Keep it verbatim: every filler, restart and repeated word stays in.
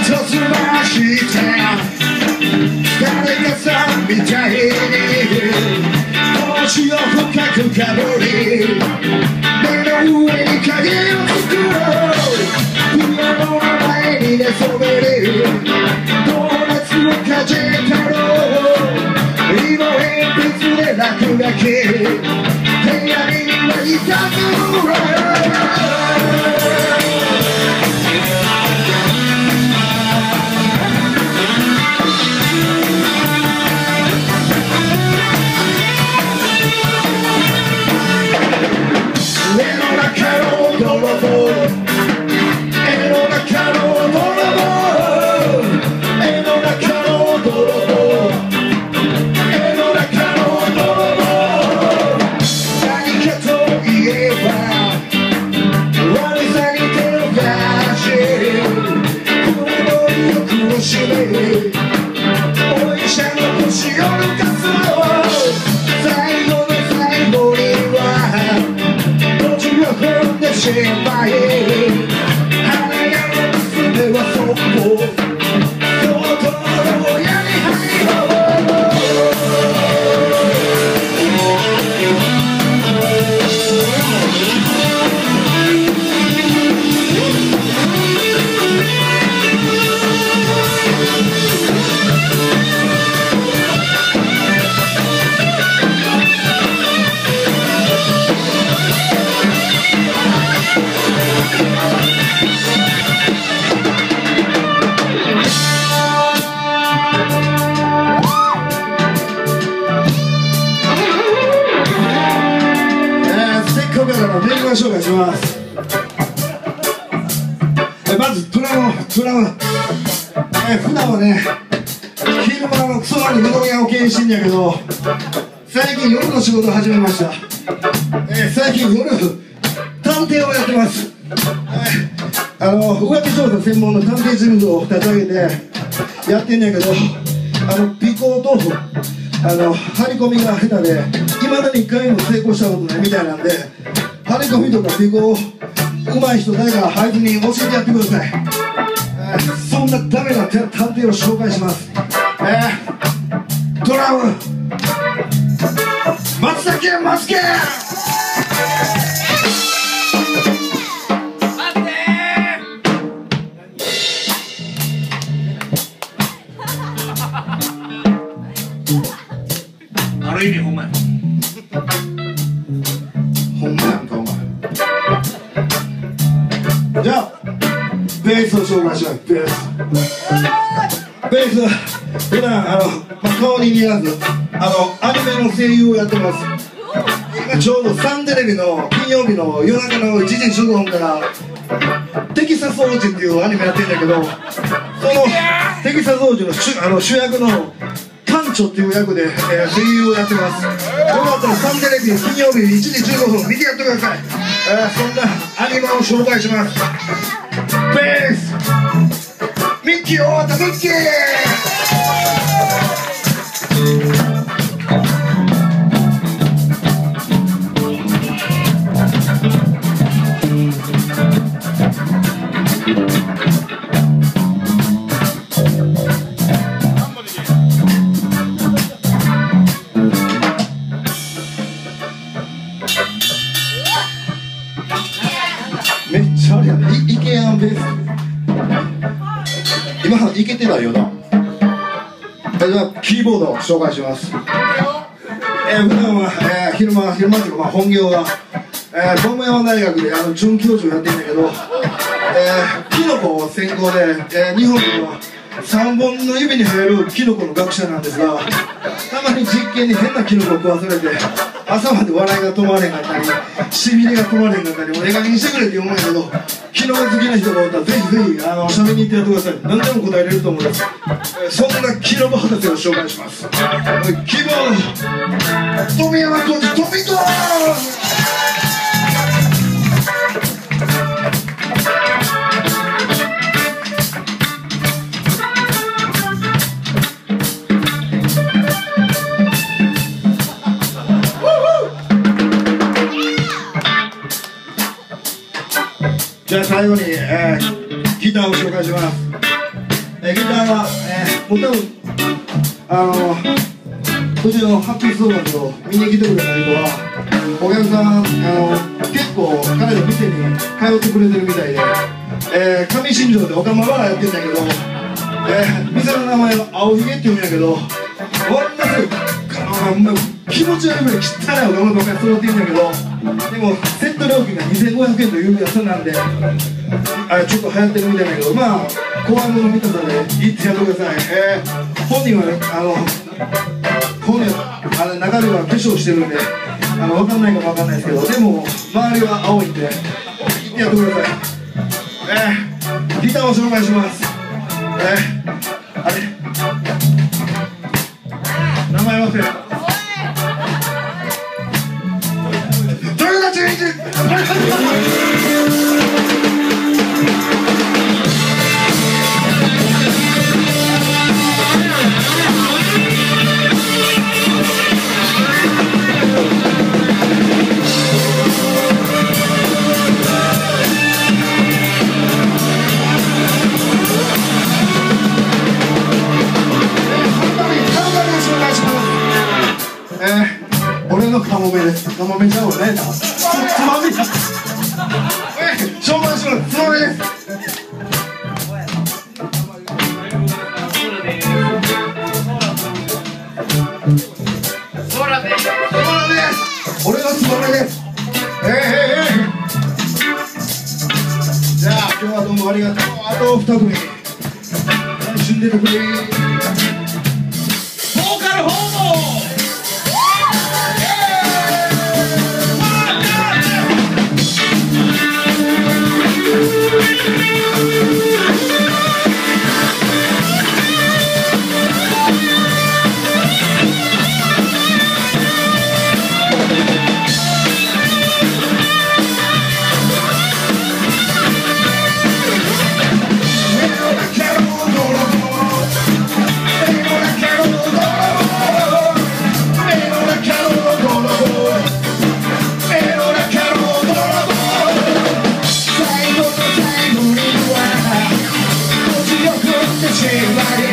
つばして誰かさんみたいに星を深くかぶり目の上に影を作ろうピアノの前に寝そべりドーナツをかじったろう色鉛筆で落書き部屋にはいたずら紹介します。まずドラムドラム、え普段はね昼間のクソまでうどん屋を経営してんやけど最近夜の仕事を始めました。え最近夜探偵をやってます。えあの浮気調査専門の探偵事務所を立ち上げてやってんやけどあの尾行とあの張り込みが下手でいまだにいっかいも成功したことないみたいなんで張り込みとか尾行うまい人誰かあいつに教えてやってください。えー、そんなダメな探偵を紹介します。えー、ドラム松崎松家ある意味ほんまやほんまやんかお前。じゃあベースを紹介します。ベースベース普段あの、まあ、顔に似合わずあのアニメの声優をやってます。今ちょうどサンテレビの金曜日の夜中のいちじじゅうごふんからテキサス王子っていうアニメやってるんだけどそのテキサス王子の 主, あの主役の艦長っていう役で、えー、声優をやってます。よかったらサンテレビ金曜日いちじじゅうごふん見てやってください。えー、そんなアニメを紹介します。ベースミッキー大畑ミッキーめっちゃあれやね、イケアンベース今いけてないよな。じゃあキーボードを紹介します。えー、普段は、えー、昼間昼間っていうか、まあ、本業は、えー、桃山大学であの准教授をやってるんだけど、えー、キノコ専攻で、えー、日本ではさんぼんの指に入るキノコの学者なんですがたまに実験に変なキノコを食わされて朝まで笑いが止まれんかったりしびれが止まれんかったりもうええ加減にしてくれって思うんやけどキノコ好きな人がおったらぜひぜひあの喋りに行ってやってください。何でも答えれると思います。えー、そんなキノコ博士を紹介します。キーボード富山浩二富子じゃあ最後に、えー、ギターを紹介します。 えー、ギターは、えー、もう多分あのうちのハッピーストーンズを見に来てくれた人はお客さんあの結構彼の店に通ってくれてるみたいで、えー、上新庄でおかまバーやってんだけど、えー、店の名前は青ひげって言うんやけど、こんなすぐ気持ち悪いぐらい汚いおかまばっかり揃ってるんだけど、でもセット料金がにせんごひゃくえんという安なんで、あれちょっと流行ってるみたいだけど、まあ怖いもの見たさで言ってやってください。えー、本人はね、あの本人はあれ中では化粧してるんで、あの分かんないかも分かんないですけど、でも周りは青いんで言ってやってください。えー、ギターを紹介します。えー、あれ名前忘れた。豊田純一。俺のカモメです。カモメちゃうわね。つまみだ。紹介します。つまみです。ソラです。俺のつまみです。えー、えー、えー、じゃあ今日はどうもありがとう。あと二組来週出てくれ。 ボーカル訪問。Everybody